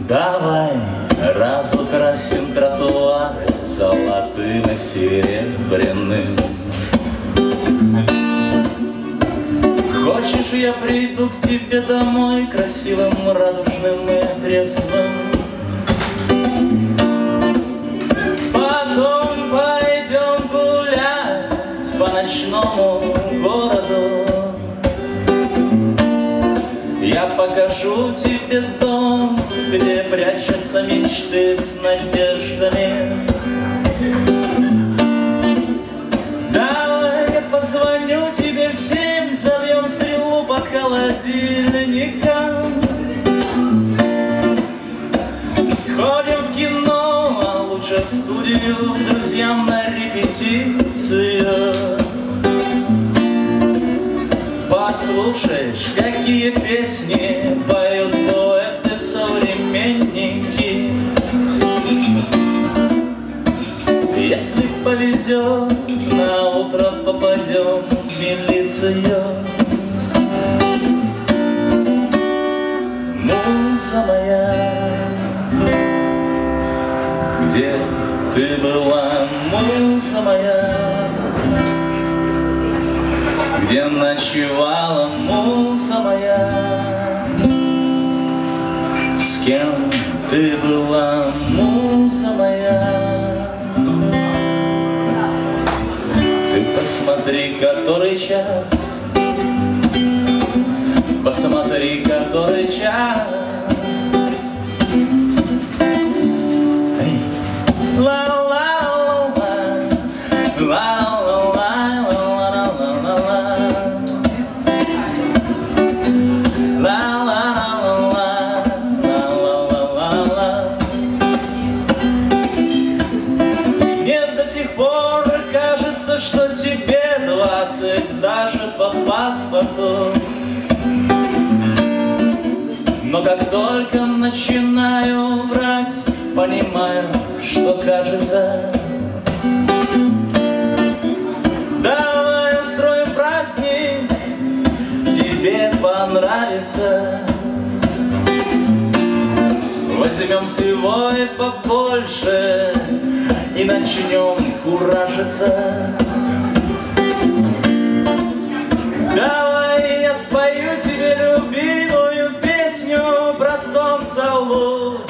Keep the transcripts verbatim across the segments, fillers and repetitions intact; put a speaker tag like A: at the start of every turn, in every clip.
A: Давай разукрасим тротуары золотым и серебряным. Хочешь, я приду к тебе домой красивым, радужным и трезвым? Потом пойдем гулять по ночному городу. Я покажу тебе дом, где прячутся мечты с надеждами. Давай я позвоню тебе в семь, забьем стрелу под холодильником. Сходим в кино, а лучше в студию к друзьям на репетицию. Послушаешь, какие песни поют поэты-современники. Если повезет, на утро попадем в милицию. Муза моя, где ты была, муза моя? Где ночевала муза моя? С кем ты была, муза моя? Ты посмотри, который час, посмотри, который час. Эй. Ла-ла-ла-ла, ла-ла-ла-ла-ла-ла-ла. Что тебе двадцать даже по паспорту. Но как только начинаю врать, понимаю, что кажется. Давай устроим праздник, тебе понравится. Возьмем всего и побольше и начнем куражиться. Давай я спою тебе любимую песню про солнце луч.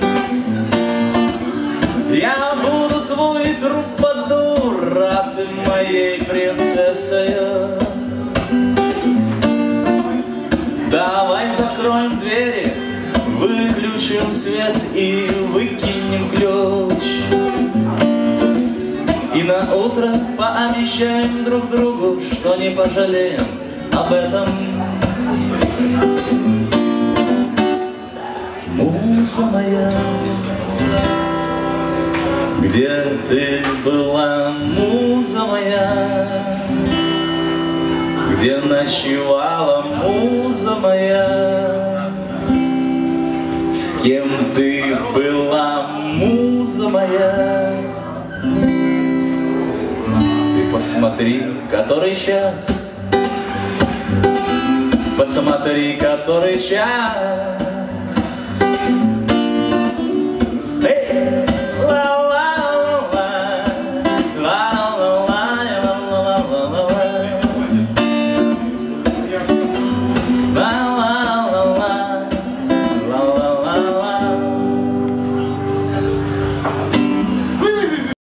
A: Я буду твой трубадур, а ты моей принцессою. Давай закроем двери, выключим свет и выкинем ключ. И на утро пообещаем друг другу, что не пожалеем об этом. Муза моя, где ты была, муза моя? Где ночевала муза моя? С кем ты была, муза моя? Посмотри, который час, посмотри, который час.